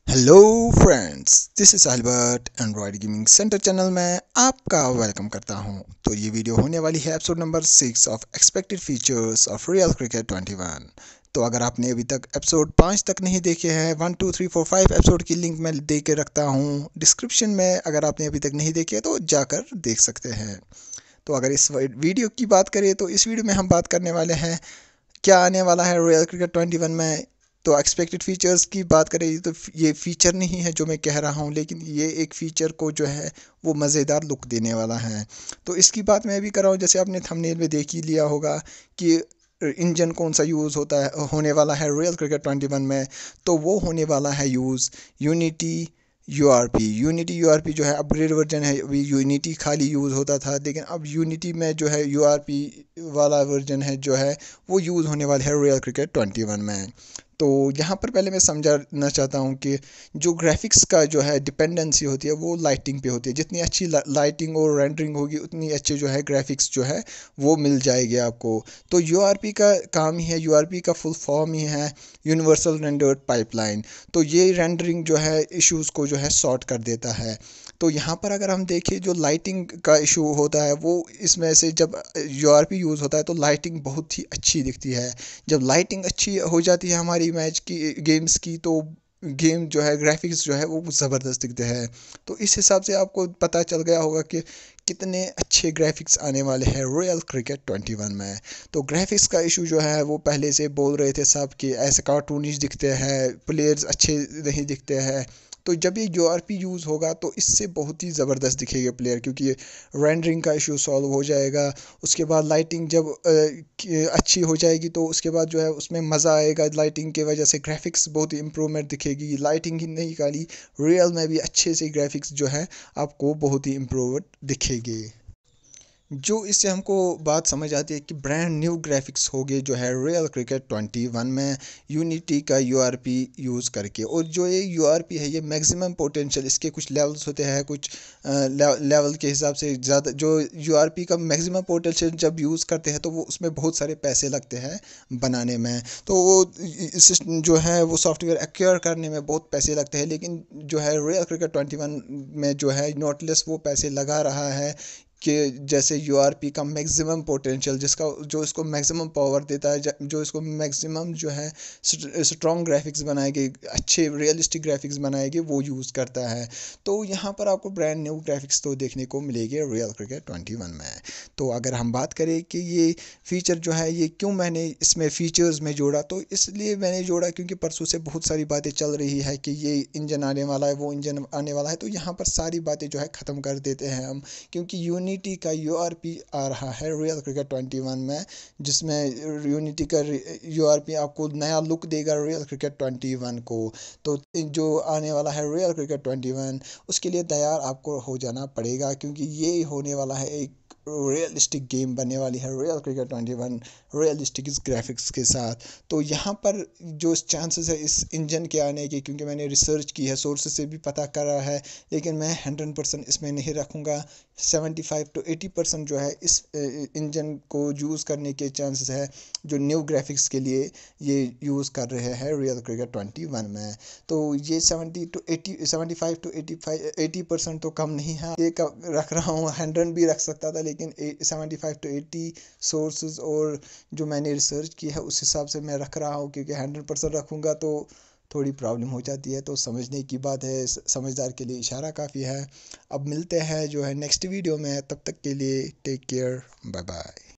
Hello friends, this is Albert Android gaming centre channel में आपका welcome करता हूं। तो ये वीडियो होने वाली है episode number 6 of expected features of real cricket 21। तो अगर आपने अभी तक एपिसोड 5 तक नहीं देखे हैं, 1 2 3 4 5 एपिसोड की लिंक मैं दे के रखता हूं डिस्क्रिप्शन में। अगर आपने अभी तक नहीं देखे तो जाकर देख सकते हैं। तो अगर इस वीडियो की बात करें तो इस वीडियो में हम बात करने वाले हैं क्या आने वाला है रियल क्रिकेट 21 में। तो एक्सपेक्टेड फीचर्स की बात करें तो ये फीचर नहीं है जो मैं कह रहा हूँ, लेकिन ये एक फ़ीचर को जो है वो मज़ेदार लुक देने वाला है। तो इसकी बात मैं भी कर रहा हूँ, जैसे आपने थंबनेल में देख ही लिया होगा कि इंजन कौन सा यूज़ होता है होने वाला है रियल क्रिकेट 21 में। तो वो होने वाला है यूज़ यूनिटी यूनिटी जो है अपग्रेड वर्जन है। अभी यूनिटी खाली यूज़ होता था, लेकिन अब यूनिटी में जो है वाला वर्जन है जो है वो यूज़ होने वाला है रियल क्रिकेट 21 में। तो यहाँ पर पहले मैं समझाना चाहता हूँ कि जो ग्राफिक्स का जो है डिपेंडेंसी होती है वो लाइटिंग पे होती है। जितनी अच्छी लाइटिंग और रेंडरिंग होगी उतनी अच्छी जो है ग्राफिक्स जो है वो मिल जाएगी आपको। तो का काम ही है, का फुल फॉर्म ही है यूनिवर्सल रेंडर्ड पाइपलाइन। तो ये रेंडरिंग जो है इश्यूज़ को जो है सॉर्ट कर देता है। तो यहाँ पर अगर हम देखें जो लाइटिंग का इशू होता है वो इसमें से जब यूज़ होता है तो लाइटिंग बहुत ही अच्छी दिखती है। जब लाइटिंग अच्छी हो जाती है हमारी मैच की गेम्स की, तो गेम जो है ग्राफिक्स जो है वो ज़बरदस्त दिखते हैं। तो इस हिसाब से आपको पता चल गया होगा कि कितने अच्छे ग्राफिक्स आने वाले हैं रियल क्रिकेट 21 में। तो ग्राफिक्स का इशू जो है वो पहले से बोल रहे थे सब कि ऐसे कार्टूनिश दिखते हैं, प्लेयर्स अच्छे नहीं दिखते हैं। तो जब ये यूज़ होगा तो इससे बहुत ही ज़बरदस्त दिखेगा प्लेयर, क्योंकि ये रेंडरिंग का इशू सॉल्व हो जाएगा। उसके बाद लाइटिंग जब अच्छी हो जाएगी तो उसके बाद जो है उसमें मज़ा आएगा। लाइटिंग की वजह से ग्राफिक्स बहुत ही इम्प्रूवमेंट दिखेगी। लाइटिंग ही नहीं खाली रियल में भी अच्छे से ग्राफिक्स जो है आपको बहुत ही इम्प्रूवमेंट दिखेगी। जो इससे हमको बात समझ आती है कि ब्रांड न्यू ग्राफिक्स होंगे जो है रियल क्रिकेट 21 में यूनिटी का यूज़ करके। और जो ये है ये मैक्सिमम पोटेंशियल, इसके कुछ लेवल्स होते हैं, कुछ लेवल के हिसाब से ज़्यादा जो का मैक्सिमम पोटेंशियल जब यूज़ करते हैं तो वो उसमें बहुत सारे पैसे लगते हैं बनाने में। तो वो जो है वो सॉफ्टवेयर एक्वायर करने में बहुत पैसे लगते हैं, लेकिन जो है रियल क्रिकेट 21 में जो है नोटलेस वो पैसे लगा रहा है कि जैसे का मैक्सिमम पोटेंशियल जिसका जो इसको मैक्सिमम पावर देता है, जो इसको मैक्सिमम जो है स्ट्रॉन्ग ग्राफिक्स बनाएगी, अच्छे रियलिस्टिक ग्राफिक्स बनाएगी, वो यूज़ करता है। तो यहाँ पर आपको ब्रांड न्यू ग्राफिक्स तो देखने को मिलेगी रियल क्रिकेट 21 में। तो अगर हम बात करें कि ये फीचर जो है ये क्यों मैंने इसमें फ़ीचर्स में जोड़ा, तो इसलिए मैंने जोड़ा क्योंकि परसों से बहुत सारी बातें चल रही है कि ये इंजन आने वाला है, वो इंजन आने वाला है। तो यहाँ पर सारी बातें जो है ख़त्म कर देते हैं हम, क्योंकि यूनिटी का आ रहा है रियल क्रिकेट 21 में, जिसमें यूनिटी का आपको नया लुक देगा रियल क्रिकेट 21 को। तो जो आने वाला है रियल क्रिकेट 21 उसके लिए तैयार आपको हो जाना पड़ेगा, क्योंकि ये होने वाला है एक रियलिस्टिक गेम बनने वाली है रियल क्रिकेट 21 रियलिस्टिक ग्राफिक्स के साथ। तो यहाँ पर जो चांसेस है इस इंजन के आने के, क्योंकि मैंने रिसर्च की है, सोर्सेज से भी पता करा है, लेकिन मैं 100% इसमें नहीं रखूँगा। 75 to 80% जो है इस इंजन को यूज़ करने के चांसेस है जो न्यू ग्राफिक्स के लिए ये यूज़ कर रहे हैं रियल क्रिकेट 21 में। तो ये 75 to 80% तो कम नहीं है, एक रख रहा हूँ। 100 भी रख सकता था, लेकिन 75 to 80 सोर्सेज और जो मैंने रिसर्च की है उस हिसाब से मैं रख रहा हूँ, क्योंकि 100% रखूँगा तो थोड़ी प्रॉब्लम हो जाती है। तो समझने की बात है, समझदार के लिए इशारा काफ़ी है। अब मिलते हैं जो है नेक्स्ट वीडियो में, तब तक के लिए टेक केयर, बाय बाय।